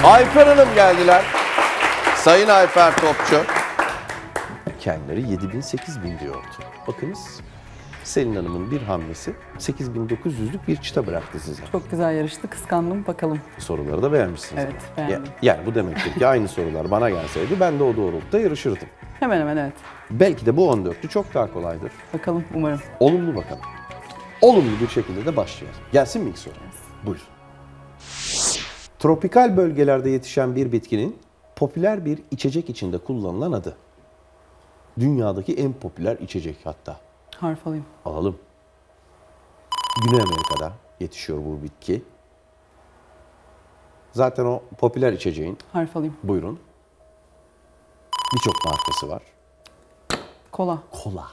Ayfer Hanım geldiler. Sayın Ayfer Topçu. Kendileri 7.000-8.000 diyordu. Bakınız Selin Hanım'ın bir hamlesi 8.900'lük bir çıta bıraktı size. Çok güzel yarıştı. Kıskandım. Bakalım. Soruları da beğenmişsiniz. Evet, beğendim. Yani bu demektir ki aynı sorular bana gelseydi ben de o doğrultuda yarışırdım. Hemen hemen evet. Belki de bu 14'lü çok daha kolaydır. Bakalım umarım. Olumlu bakalım. Olumlu bir şekilde de başlayalım. Gelsin mi ilk soru? Buyurun. Tropikal bölgelerde yetişen bir bitkinin popüler bir içecek içinde kullanılan adı. Dünyadaki en popüler içecek hatta. Harf alayım. Alalım. Güney Amerika'da yetişiyor bu bitki. Zaten o popüler içeceğin, Harf alayım. buyurun, birçok markası var. Kola. Kola.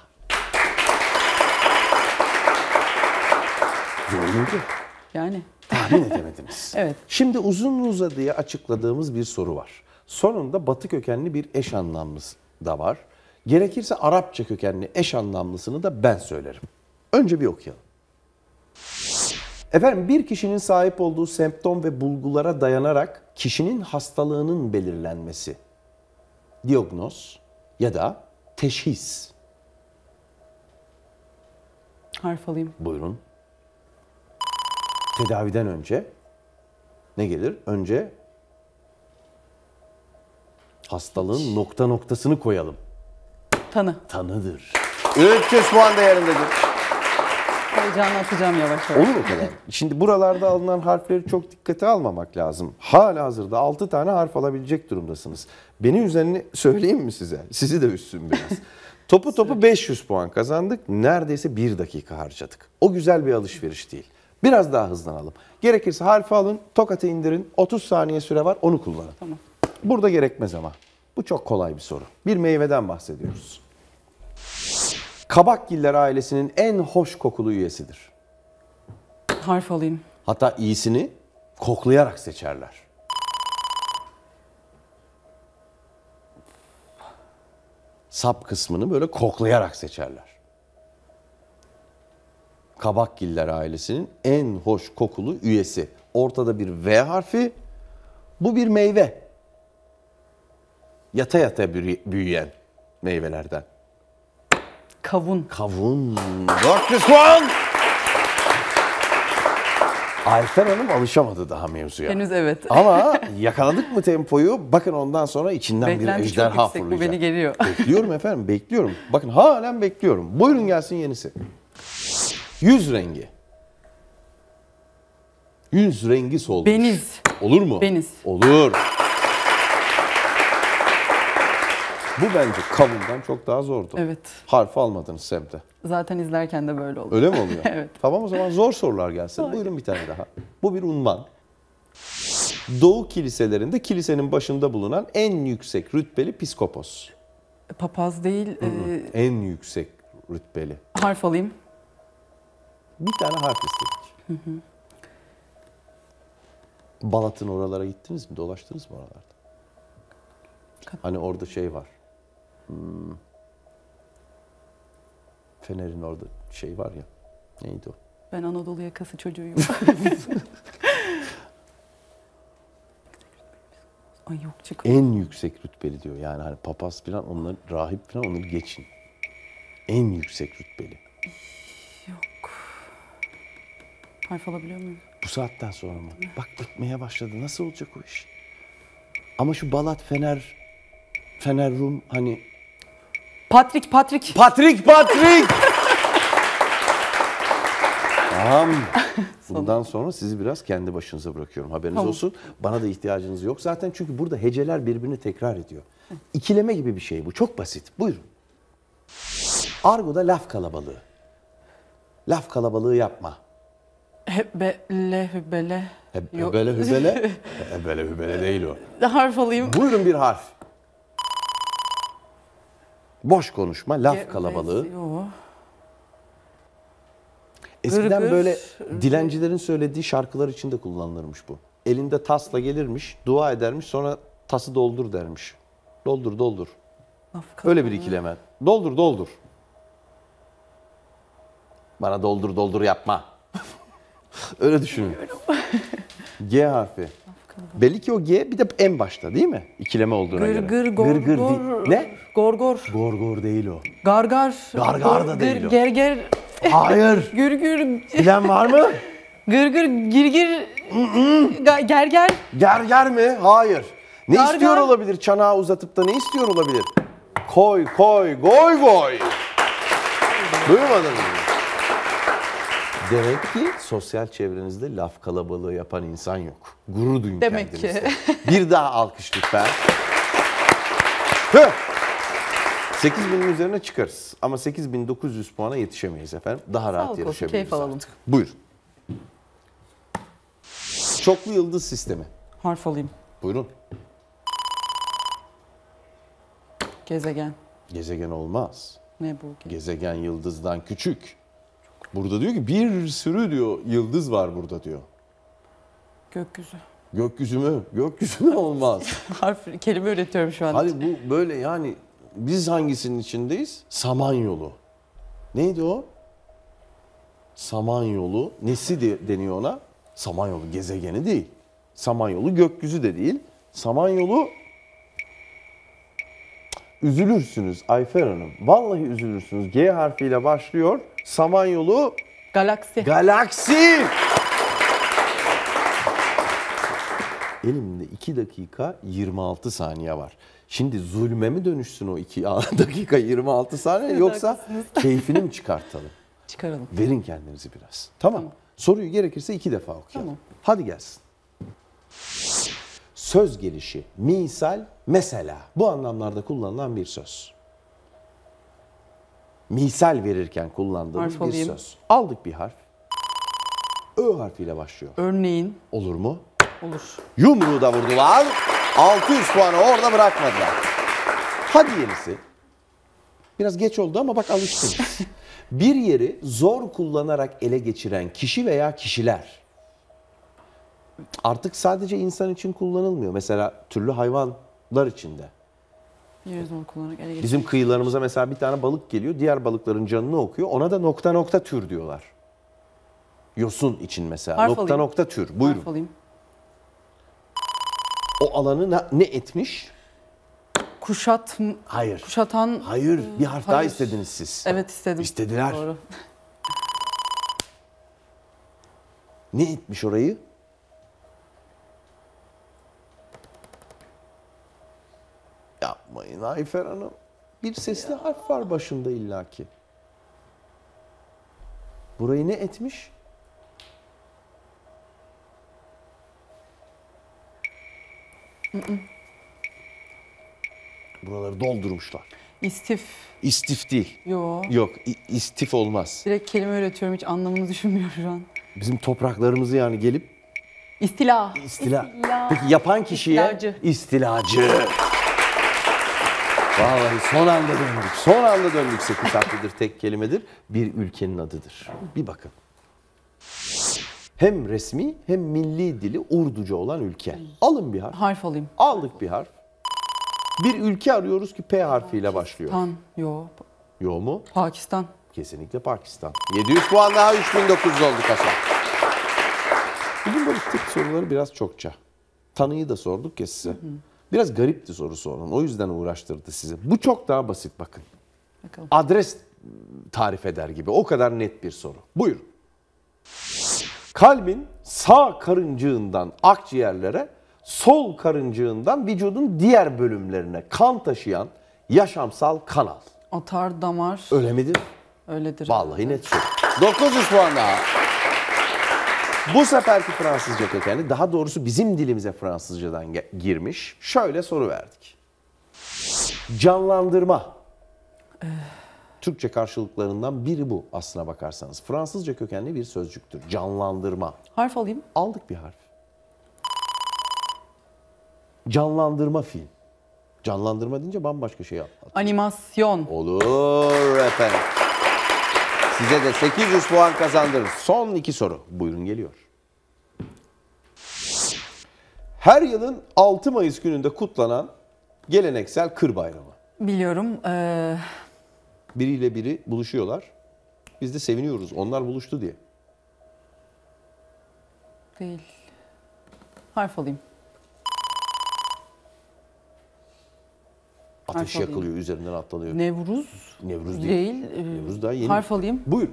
Dördüncü. Yani. Tahmin edemediniz. Evet. Şimdi uzun uzadıya açıkladığımız bir soru var. Sonunda Batı kökenli bir eş anlamlısı da var. Gerekirse Arapça kökenli eş anlamlısını da ben söylerim. Önce bir okuyalım. Efendim, bir kişinin sahip olduğu semptom ve bulgulara dayanarak kişinin hastalığının belirlenmesi. Diagnoz ya da teşhis. Harf alayım. Buyurun. Tedaviden önce ne gelir? Önce hastalığın nokta noktasını koyalım. Tanı. Tanıdır. 300 puan değerindedir. Heyecanı atacağım yavaş yavaş. Olur o kadar. Şimdi buralarda alınan harfleri çok dikkate almamak lazım. Halihazırda 6 tane harf alabilecek durumdasınız. Beni üzerine söyleyeyim mi size? Sizi de üstün biraz. Topu 500 puan kazandık. Neredeyse 1 dakika harcadık. O güzel bir alışveriş değil. Biraz daha hızlanalım. Gerekirse harfi alın, tokatı indirin. 30 saniye süre var, onu kullanın. Tamam. Burada gerekmez ama. Bu çok kolay bir soru. Bir meyveden bahsediyoruz. Kabakgiller ailesinin en hoş kokulu üyesidir. Harf alayım. Hatta iyisini koklayarak seçerler. Sap kısmını böyle koklayarak seçerler. Kabakgiller ailesinin en hoş kokulu üyesi. Ortada bir V harfi. Bu bir meyve. Yata yata büyüyen meyvelerden. Kavun. Kavun. 400 puan. Ayfer Hanım alışamadı daha mevzuya. Henüz evet. Ama yakaladık mı tempoyu? Bakın ondan sonra içinden Beklenti bir çok ejderha yüksek. fırlayacak. Bu beni geliyor. Bekliyorum efendim, bekliyorum. Bakın halen bekliyorum. Buyurun gelsin yenisi. Yüz rengi. Yüz rengi solmuş. Beniz. Olur mu? Beniz. Olur. Bu bence kavundan çok daha zordu. Evet. Harf almadınız semte. Zaten izlerken de böyle oldu. Öyle mi oluyor? Evet. Tamam, o zaman zor sorular gelsin. Buyurun bir tane daha. Bu bir unvan. Doğu kiliselerinde kilisenin başında bulunan en yüksek rütbeli piskopos. Papaz değil. En yüksek rütbeli. Harf alayım. Bir tane harf istedik. Balat'ın oralara gittiniz mi? Dolaştınız mı oralarda? Hani orada şey var. Fener'in orada şey var ya. Neydi o? Ben Anadolu yakası çocuğuyum. Ay yok çık. En yüksek rütbeli diyor. Yani hani papaz falan, onları, rahip falan, onları geçin. En yüksek rütbeli. Yok. Harf alabiliyor muyum? Bu saatten sonra mı? Bak bitmeye başladı. Nasıl olacak o iş? Ama şu Balat, Fener Rum hani... Patrick. Patrick! Tamam. Bundan sonra sizi biraz kendi başınıza bırakıyorum. Haberiniz olsun. Bana da ihtiyacınız yok. Zaten çünkü burada heceler birbirini tekrar ediyor. İkileme gibi bir şey bu. Çok basit. Buyurun. Argo'da laf kalabalığı. Laf kalabalığı yapma. Hebele hübele. Yok. Hebele hübele. Hebele hübele değil o. Harf alayım. Buyurun bir harf. Boş konuşma, laf kalabalığı. Yok. Eskiden Gırgır. böyle dilencilerin söylediği şarkılar içinde kullanılırmış bu. Elinde tasla gelirmiş, dua edermiş, sonra tası doldur dermiş. Doldur. Öyle bir ikileme. Doldur. Bana doldur yapma. Öyle düşünün. G harfi. Belli ki o G bir de en başta değil mi? İkileme olduğuna göre. Gır değil. Ne? Gorgor. Gorgor değil o. Gargar. Gargar da değil o. Gerger. Hayır. Gürgür. Bilen var mı? Gırgır. Girgir. Gerger. Gerger mi? Hayır. Ne Gargar. istiyor olabilir? Çanağı uzatıp da ne istiyor olabilir? Koy, goy goy. Duymadın mı? Demek ki sosyal çevrenizde laf kalabalığı yapan insan yok. Gurur duyun Demek kendinizle. ki. Bir daha alkış lütfen. Hı. 8.000'in üzerine çıkarız. Ama 8.900 puana yetişemeyiz efendim. Daha rahat olsun, yarışabiliriz keyif alalım. artık. Buyurun. Çoklu yıldız sistemi. Harf alayım. Buyurun. Gezegen. Gezegen olmaz. Ne bu? Gezegen yıldızdan küçük. Burada diyor ki bir sürü diyor yıldız var burada diyor. Gökyüzü. Gökyüzü mü? Gökyüzü mü olmaz? Harf, kelime üretiyorum şu an. Hani bu böyle yani biz hangisinin içindeyiz? Samanyolu. Neydi o? Samanyolu. Nesi deniyor ona? Samanyolu gezegeni değil. Samanyolu gökyüzü de değil. Samanyolu üzülürsünüz Ayfer Hanım. Vallahi üzülürsünüz. G harfiyle başlıyor. Samanyolu Galaksi. galaksi. Elimde 2 dakika 26 saniye var. Şimdi zulme mi dönüşsün o 2 dakika 26 saniye yoksa keyfini mi çıkartalım? Çıkaralım. Verin kendinizi biraz. Tamam. Soruyu gerekirse 2 defa okuyalım. Tamam. Hadi gelsin. Söz gelişi, misal, mesela. Bu anlamlarda kullanılan bir söz. Misal verirken kullandığımız Harf bir alayım. söz. Aldık bir harf. Ö harfiyle başlıyor. Örneğin. Olur mu? Olur. Yumruğu da vurdular. 600 puanı orada bırakmadılar. Hadi yenisi. Biraz geç oldu ama bak alıştınız. Bir yeri zor kullanarak ele geçiren kişi veya kişiler. Artık sadece insan için kullanılmıyor. Mesela türlü hayvanlar içinde. Yeri zor kullanarak ele geçirmek. Bizim kıyılarımıza mesela bir tane balık geliyor. Diğer balıkların canını okuyor. Ona da nokta nokta tür diyorlar. Yosun için mesela. Harf nokta alayım. nokta tür. Buyurun. Harf alayım. O alanı ne etmiş? Hayır. Kuşatan. Hayır. Bir harf daha Hayır. istediniz siz. Evet istedim. İstediler. Doğru. Ne etmiş orayı? Yapmayın Ayfer Hanım. Bir sesli harf var başında illaki. Burayı ne etmiş? Buraları doldurmuşlar. İstif. İstif değil. Yo. Yok, istif olmaz. Direkt kelime üretiyorum. Hiç anlamını düşünmüyorum şu an. Bizim topraklarımızı yani gelip İstila. istila. Peki yapan kişiye İstilacı. istilacı. Vallahi son anda döndük. Son anda döndük. 8 harflidir, tek kelimedir. Bir ülkenin adıdır. Bir bakın. Hem resmi hem milli dili Urduca olan ülke. Alın bir harf. Harf alayım. Aldık bir harf. Bir ülke arıyoruz ki P harfiyle başlıyor. Pan. Yo. Yo mu? Pakistan. Kesinlikle Pakistan. 700 puan daha 3900 oldu kasa. Bugün böyle tip soruları biraz çokça. Tanıyı da sorduk ya size. Biraz garipti sorusu onun. O yüzden uğraştırdı sizi. Bu çok daha basit bakın. Bakalım. Adres tarif eder gibi. O kadar net bir soru. Buyurun. Kalbin sağ karıncığından akciğerlere, sol karıncığından vücudun diğer bölümlerine kan taşıyan yaşamsal kanal. Atar, damar. Öyle midir? Öyledir. Vallahi net soru. 900 puan daha. Bu seferki Fransızca kökenli, daha doğrusu bizim dilimize Fransızcadan girmiş. Şöyle soru verdik. Canlandırma. Türkçe karşılıklarından biri bu aslına bakarsanız. Fransızca kökenli bir sözcüktür. Canlandırma. Harf alayım. Aldık bir harf. Canlandırma film. Canlandırma deyince bambaşka şey anlat. Animasyon. Olur efendim. Size de 800 puan kazandırır. Son 2 soru. Buyurun geliyor. Her yılın 6 Mayıs gününde kutlanan geleneksel Kır Bayramı. Biliyorum. Biriyle biri buluşuyorlar. Biz de seviniyoruz. Onlar buluştu diye. Değil. Harf alayım. Ateş Harf yakılıyor, üzerinden atlanıyor. Nevruz Nevruz değil. değil. Nevruz daha yeni. Harf alayım. Buyurun.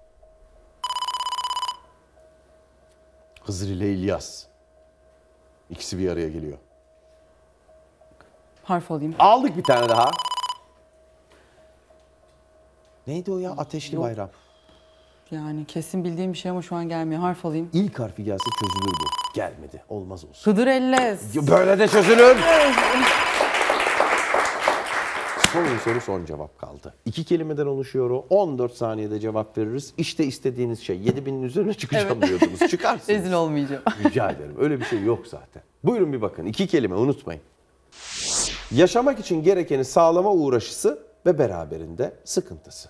Hızır ile İlyas. İkisi bir araya geliyor. Harf alayım. Aldık bir tane daha. Neydi o ya? Ateşli Yok. bayram. Yani kesin bildiğim bir şey ama şu an gelmiyor. Harf alayım. İlk harfi gelse çözülür bu. Gelmedi. Olmaz olsun. Hıdrellez. Böyle de çözülür. Son soru son cevap kaldı. 2 kelimeden oluşuyor o. 14 saniyede cevap veririz. İşte istediğiniz şey. 7000'in üzerine çıkacağım diyordunuz. Çıkarsınız. Rezil olmayacağım. Rica ederim. Öyle bir şey yok zaten. Buyurun bir bakın. 2 kelime unutmayın. Yaşamak için gerekeni sağlama uğraşısı ve beraberinde sıkıntısı.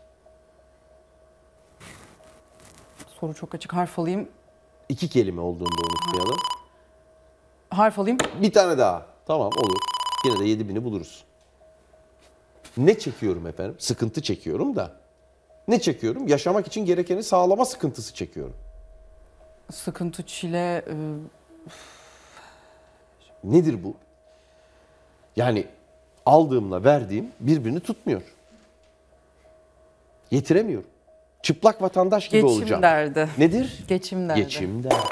Soru çok açık. Harf alayım. 2 kelime olduğunu da unutmayalım. Harf alayım. Bir tane daha. Tamam olur. Yine de 7000'i buluruz. Ne çekiyorum efendim? Sıkıntı çekiyorum da. Ne çekiyorum? Yaşamak için gerekeni sağlama sıkıntısı çekiyorum. Sıkıntı, çile. Nedir bu? Yani aldığımla verdiğim birbirini tutmuyor. Yetiremiyorum. Çıplak vatandaş gibi Geçim olacağım. derdi. Nedir? Geçim derdi. Geçim derdi.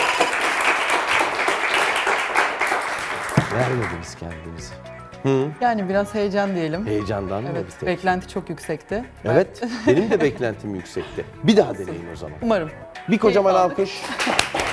Vermediniz kendinizi. Yani biraz heyecan diyelim. Heyecandan mı? Evet, bir tek? beklenti çok yüksekti. Evet, benim de beklentim yüksekti. Bir daha deneyin o zaman. Umarım. Bir kocaman Keyif aldık. alkış.